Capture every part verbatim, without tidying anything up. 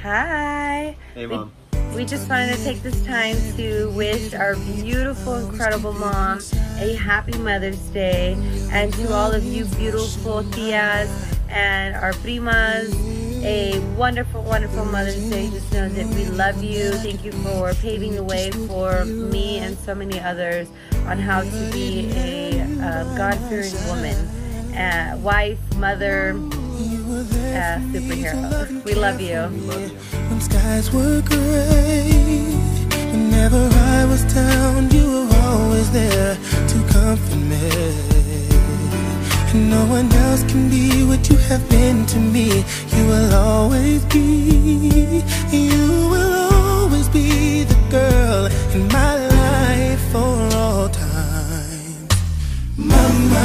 Hi. Hey, Mom. We, we just wanted to take this time to wish our beautiful, incredible mom a happy Mother's Day, and to all of you beautiful tias and our primas, a wonderful, wonderful Mother's Day. Just know that we love you. Thank you for paving the way for me and so many others on how to be a uh, God-fearing woman, uh, wife, mother, uh, superhero. We love you. When skies were gray, whenever I was down, you were always there to comfort me. And no one else can be what you have been to me. You will always be, you will always be the girl in my life for all time. Mama,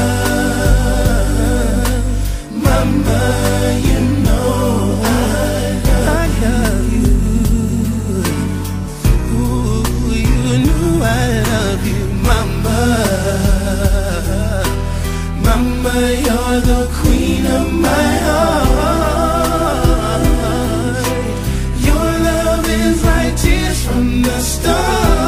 Mama, you know I love, I love you. Ooh, you know I love you, Mama. Mama, you're the queen of my heart. Your love is like tears from the stars.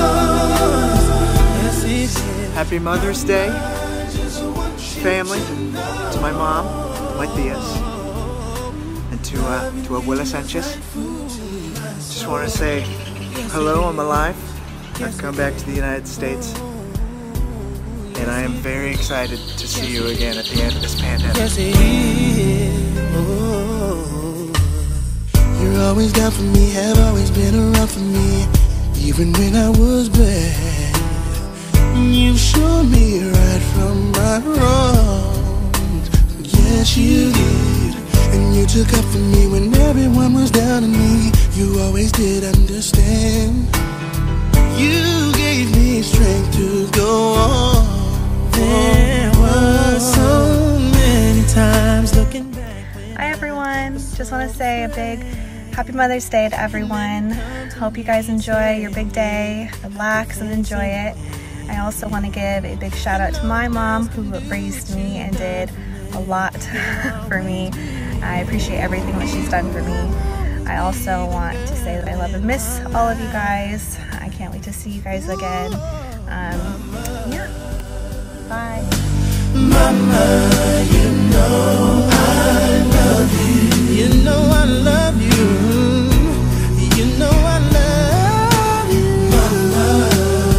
Happy Mother's Day, family, to my mom, my tias, and to uh, to Abuela Sanchez. Just want to say hello, I'm alive. I've come back to the United States, and I am very excited to see you again at the end of this pandemic. Yes, it is. Oh, you're always down for me, have always been around for me, even when I was bad. You've shown me right from my wrongs. Yes, you did. And you took up for me when everyone was down on me. You always did understand. You gave me strength to go on. There were so many times looking back. Hi everyone, just want to say a big happy Mother's Day to everyone. Hope you guys enjoy your big day, relax and enjoy it. I also want to give a big shout out to my mom who raised me and did a lot for me. I appreciate everything that she's done for me. I also want to say that I love and miss all of you guys. I can't wait to see you guys again. Um, yeah, bye. Mama, you know I love you. You know I love you. You know I love you. Mama,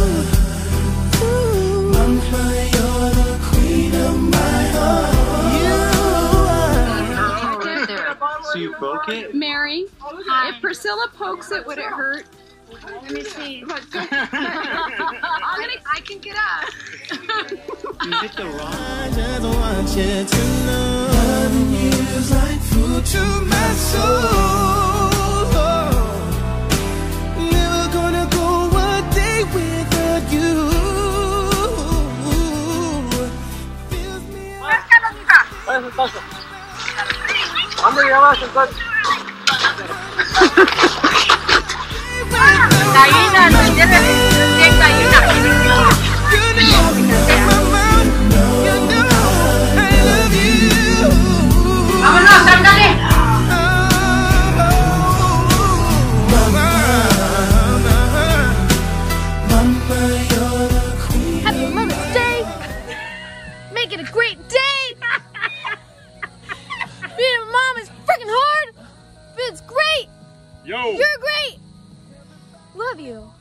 ooh, Mama, you're the queen of my heart. You are. So you broke it? Mary, if Priscilla pokes it, would it hurt? Let me see. I'm gonna, I can get up. You hit the rock. I just want you to know loving you is like food to my soul. Never gonna go a day without you. Fills me up. Gallina, no entiendes. cien gallinas. Vámonos, ándale. Happy Mother's Day! Make it a great day! Being a mom is freaking hard, but it's great! Yo! You're great! Love you.